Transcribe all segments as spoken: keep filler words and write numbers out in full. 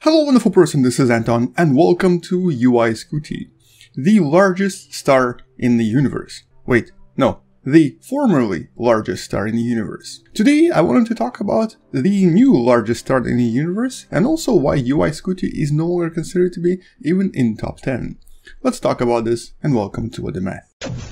Hello wonderful person, this is Anton, and welcome to U I Scuti, the largest star in the universe. Wait, no, the formerly largest star in the universe. Today I wanted to talk about the new largest star in the universe, and also why U I Scuti is no longer considered to be even in top ten. Let's talk about this, and welcome to What the Math.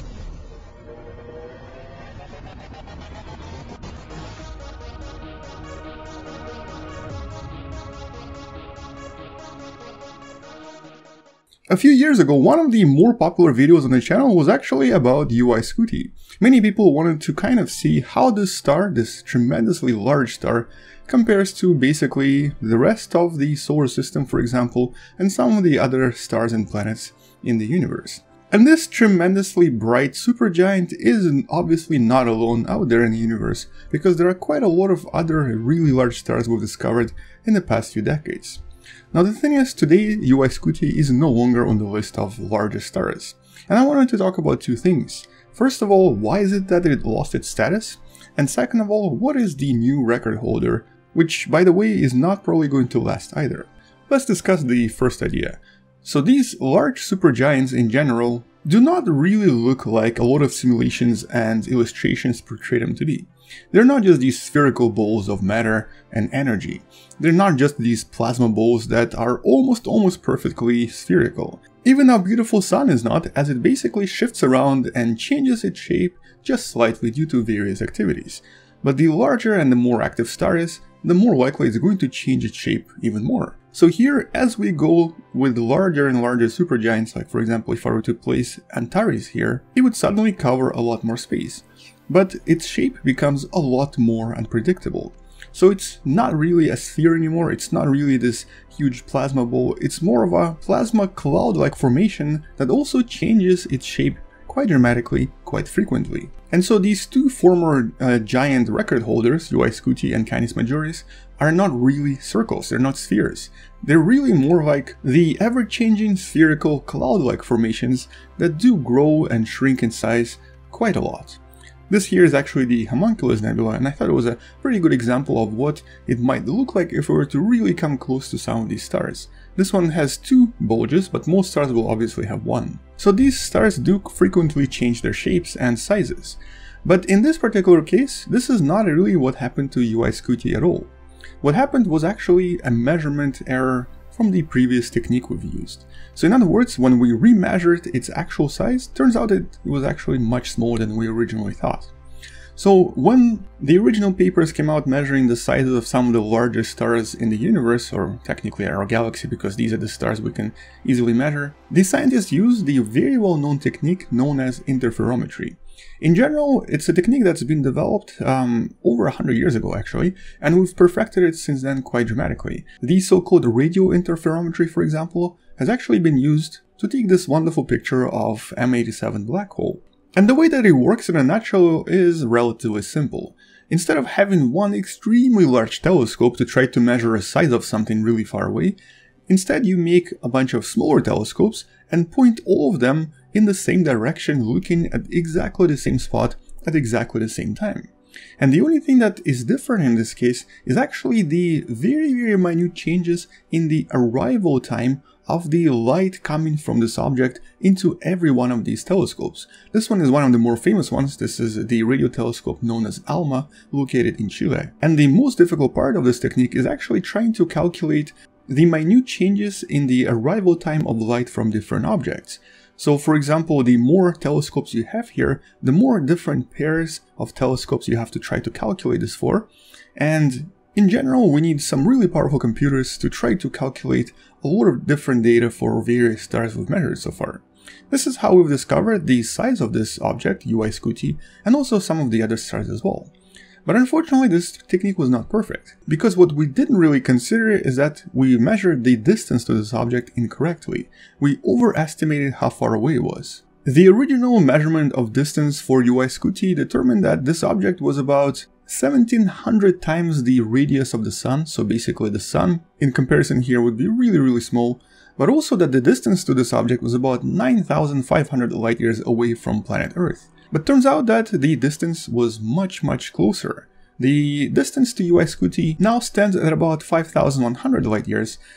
A few years ago, one of the more popular videos on the channel was actually about U I Scuti. Many people wanted to kind of see how this star, this tremendously large star, compares to basically the rest of the solar system, for example, and some of the other stars and planets in the universe. And this tremendously bright supergiant is obviously not alone out there in the universe, because there are quite a lot of other really large stars we've discovered in the past few decades. Now the thing is, today U I Scuti is no longer on the list of largest stars, and I wanted to talk about two things. First of all, why is it that it lost its status? And second of all, what is the new record holder, which by the way is not probably going to last either. Let's discuss the first idea. So these large supergiants in general do not really look like a lot of simulations and illustrations portray them to be. They're not just these spherical balls of matter and energy. They're not just these plasma balls that are almost almost perfectly spherical. Even our beautiful sun is not, as it basically shifts around and changes its shape just slightly due to various activities. But the larger and the more active star is, the more likely it's going to change its shape even more. So here, as we go with larger and larger supergiants, like for example if I were to place Antares here, it would suddenly cover a lot more space. But its shape becomes a lot more unpredictable. So it's not really a sphere anymore, it's not really this huge plasma ball, it's more of a plasma cloud-like formation that also changes its shape quite dramatically, quite frequently. And so these two former uh, giant record holders, U I Scuti and Canis Majoris, are not really circles, they're not spheres. They're really more like the ever-changing spherical cloud-like formations that do grow and shrink in size quite a lot. This here is actually the Homunculus Nebula, and I thought it was a pretty good example of what it might look like if we were to really come close to some of these stars. This one has two bulges, but most stars will obviously have one. So these stars do frequently change their shapes and sizes. But in this particular case, this is not really what happened to U I Scuti at all. What happened was actually a measurement error from the previous technique we've used. So in other words, when we remeasured its actual size, turns out that it was actually much smaller than we originally thought. So when the original papers came out measuring the sizes of some of the largest stars in the universe, or technically our galaxy, because these are the stars we can easily measure, the scientists used the very well-known technique known as interferometry. In general, it's a technique that's been developed um, over a hundred years ago actually, and we've perfected it since then quite dramatically. The so-called radio interferometry, for example, has actually been used to take this wonderful picture of M eighty-seven black hole. And the way that it works in a nutshell is relatively simple. Instead of having one extremely large telescope to try to measure the size of something really far away, instead you make a bunch of smaller telescopes and point all of them in the same direction, looking at exactly the same spot at exactly the same time. And the only thing that is different in this case is actually the very very minute changes in the arrival time of the light coming from this object into every one of these telescopes. This one is one of the more famous ones. This is the radio telescope known as ALMA, located in Chile. And the most difficult part of this technique is actually trying to calculate the minute changes in the arrival time of light from different objects. So for example, the more telescopes you have here, the more different pairs of telescopes you have to try to calculate this for. And in general, we need some really powerful computers to try to calculate a lot of different data for various stars we've measured so far. This is how we've discovered the size of this object, U I Scuti, and also some of the other stars as well. But unfortunately, this technique was not perfect, because what we didn't really consider is that we measured the distance to this object incorrectly. We overestimated how far away it was. The original measurement of distance for U I Scuti determined that this object was about seventeen hundred times the radius of the Sun, so basically the Sun in comparison here would be really really small, but also that the distance to this object was about nine thousand five hundred light years away from planet Earth. But turns out that the distance was much much closer. The distance to U I Scuti now stands at about five thousand one hundred light years,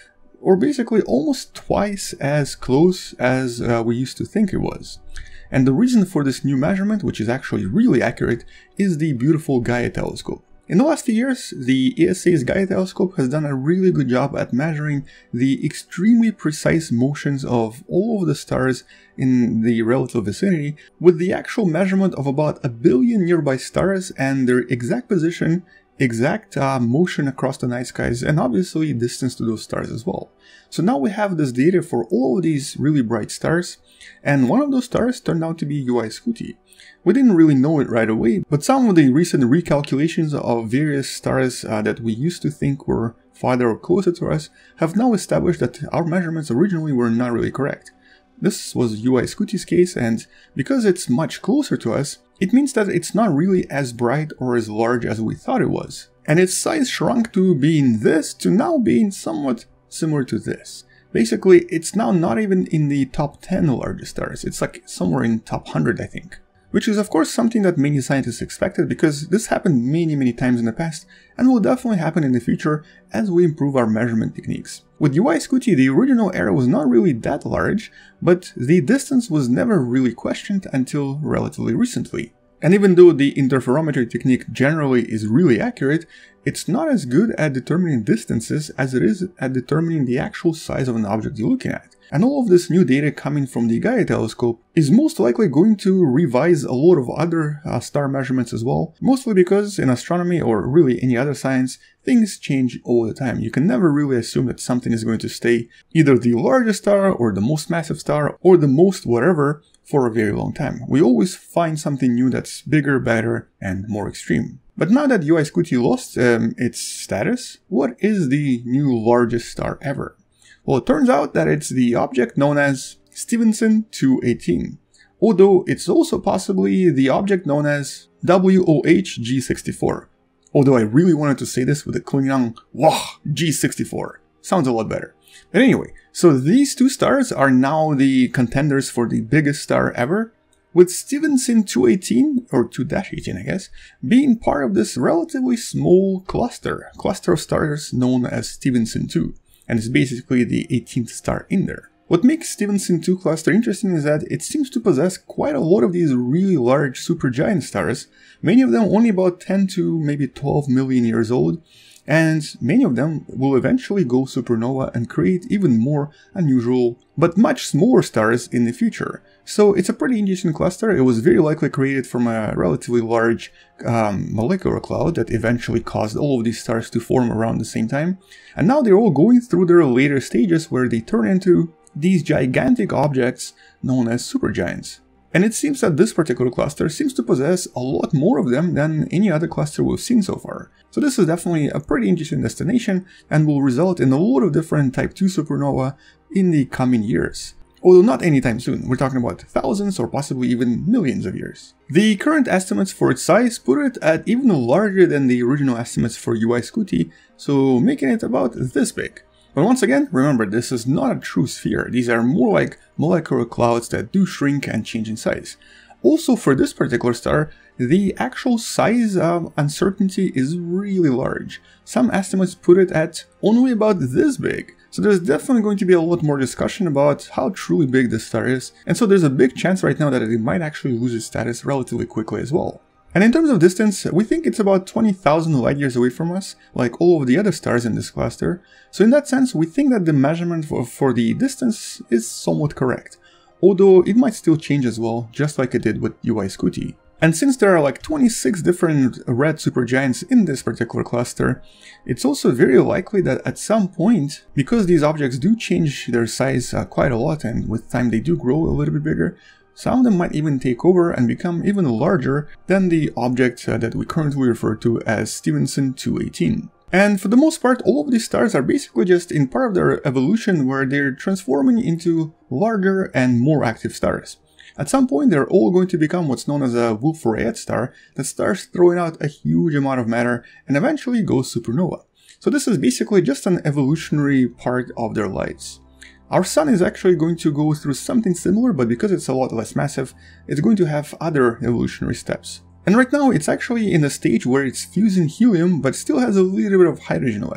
or basically almost twice as close as uh, we used to think it was. And the reason for this new measurement, which is actually really accurate, is the beautiful Gaia telescope. In the last few years, the E S A's Gaia telescope has done a really good job at measuring the extremely precise motions of all of the stars in the relative vicinity, with the actual measurement of about a billion nearby stars and their exact position, exact uh, motion across the night skies, and obviously distance to those stars as well. So now we have this data for all of these really bright stars, and one of those stars turned out to be U I Scuti. We didn't really know it right away, but some of the recent recalculations of various stars uh, that we used to think were farther or closer to us have now established that our measurements originally were not really correct. This was U I Scuti's case, and because it's much closer to us, it means that it's not really as bright or as large as we thought it was. And its size shrunk to being this to now being somewhat similar to this. Basically, it's now not even in the top ten largest stars, it's like somewhere in top one hundred, I think. Which is of course something that many scientists expected, because this happened many many times in the past and will definitely happen in the future as we improve our measurement techniques. With U I Scuti, the original error was not really that large, but the distance was never really questioned until relatively recently. And even though the interferometry technique generally is really accurate, it's not as good at determining distances as it is at determining the actual size of an object you're looking at. And all of this new data coming from the Gaia telescope is most likely going to revise a lot of other uh, star measurements as well, mostly because in astronomy, or really any other science, things change all the time. You can never really assume that something is going to stay either the largest star or the most massive star or the most whatever for a very long time. We always find something new that's bigger, better, and more extreme. But now that U I Scuti lost um, its status, what is the new largest star ever? Well, it turns out that it's the object known as Stephenson two eighteen, although it's also possibly the object known as W O H G sixty-four. Although I really wanted to say this with a Klingon Wah G sixty-four. Sounds a lot better. But anyway, so these two stars are now the contenders for the biggest star ever, with Stephenson two eighteen, or two eighteen I guess, being part of this relatively small cluster, cluster of stars known as Stephenson two. And it's basically the eighteenth star in there. What makes Stephenson two cluster interesting is that it seems to possess quite a lot of these really large supergiant stars, many of them only about ten to maybe twelve million years old, and many of them will eventually go supernova and create even more unusual but much smaller stars in the future. So it's a pretty interesting cluster. It was very likely created from a relatively large um, molecular cloud that eventually caused all of these stars to form around the same time. And now they're all going through their later stages where they turn into these gigantic objects known as supergiants. And it seems that this particular cluster seems to possess a lot more of them than any other cluster we've seen so far. So this is definitely a pretty interesting destination and will result in a lot of different type two supernova in the coming years. Although not anytime soon, we're talking about thousands or possibly even millions of years. The current estimates for its size put it at even larger than the original estimates for U I Scuti, so making it about this big. But once again, remember, this is not a true sphere. These are more like molecular clouds that do shrink and change in size. Also, for this particular star, the actual size um, uncertainty is really large. Some estimates put it at only about this big. So there's definitely going to be a lot more discussion about how truly big this star is. And so there's a big chance right now that it might actually lose its status relatively quickly as well. And in terms of distance, we think it's about twenty thousand light years away from us, like all of the other stars in this cluster. So in that sense, we think that the measurement for, for the distance is somewhat correct, although it might still change as well, just like it did with U I Scuti. And since there are like twenty-six different red supergiants in this particular cluster, it's also very likely that at some point, because these objects do change their size uh, quite a lot, and with time they do grow a little bit bigger, some of them might even take over and become even larger than the object uh, that we currently refer to as Stephenson two eighteen. And for the most part, all of these stars are basically just in part of their evolution where they're transforming into larger and more active stars. At some point, they're all going to become what's known as a Wolf-Rayet star that starts throwing out a huge amount of matter and eventually goes supernova. So this is basically just an evolutionary part of their lives. Our Sun is actually going to go through something similar, but because it's a lot less massive, it's going to have other evolutionary steps. And right now, it's actually in a stage where it's fusing helium, but still has a little bit of hydrogen left.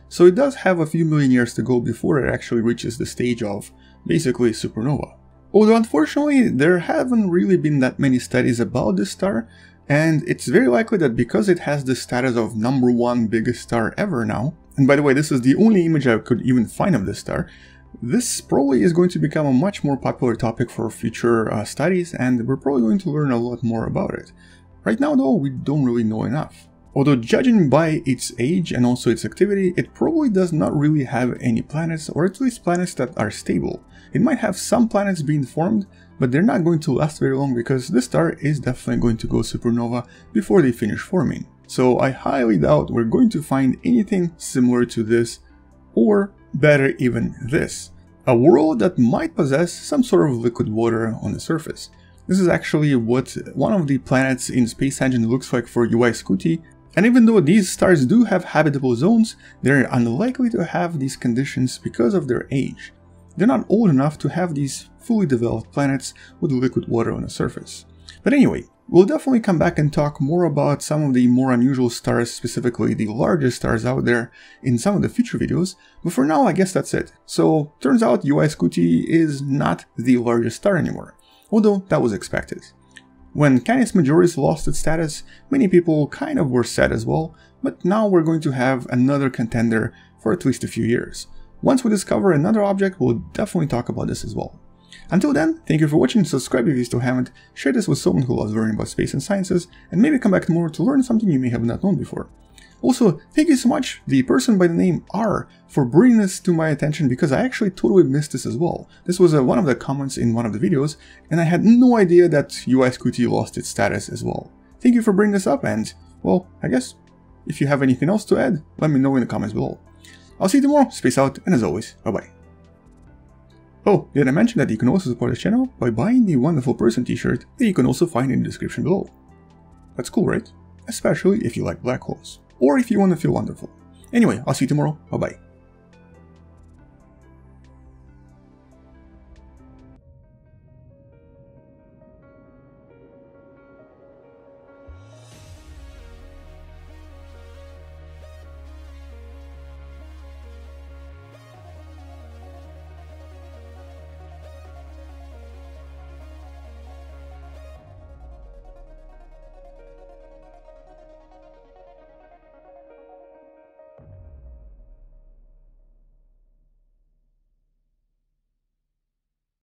so it does have a few million years to go before it actually reaches the stage of basically supernova. Although unfortunately there haven't really been that many studies about this star, and it's very likely that because it has the status of number one biggest star ever now, and by the way this is the only image I could even find of this star, this probably is going to become a much more popular topic for future uh, studies, and we're probably going to learn a lot more about it. Right now though, we don't really know enough. Although judging by its age and also its activity, it probably does not really have any planets, or at least planets that are stable. It might have some planets being formed, but they're not going to last very long because this star is definitely going to go supernova before they finish forming. So I highly doubt we're going to find anything similar to this, or better even this. A world that might possess some sort of liquid water on the surface. This is actually what one of the planets in Space Engine looks like for U I Scuti, and even though these stars do have habitable zones, they're unlikely to have these conditions because of their age. They're not old enough to have these fully developed planets with liquid water on the surface. But anyway, we'll definitely come back and talk more about some of the more unusual stars, specifically the largest stars out there, in some of the future videos, but for now I guess that's it. So, turns out U I Scuti is not the largest star anymore, although that was expected. When Canis Majoris lost its status, many people kind of were sad as well, but now we're going to have another contender for at least a few years. Once we discover another object, we'll definitely talk about this as well. Until then, thank you for watching, subscribe if you still haven't, share this with someone who loves learning about space and sciences, and maybe come back tomorrow to learn something you may have not known before. Also, thank you so much, the person by the name R, for bringing this to my attention because I actually totally missed this as well. This was uh, one of the comments in one of the videos, and I had no idea that U I Scuti lost its status as well. Thank you for bringing this up, and, well, I guess, if you have anything else to add, let me know in the comments below. I'll see you tomorrow, space out, and as always, bye bye. Oh, did I mention that you can also support this channel by buying the Wonderful Person t-shirt that you can also find in the description below. That's cool, right? Especially if you like black holes. Or if you want to feel wonderful. Anyway, I'll see you tomorrow. Bye bye.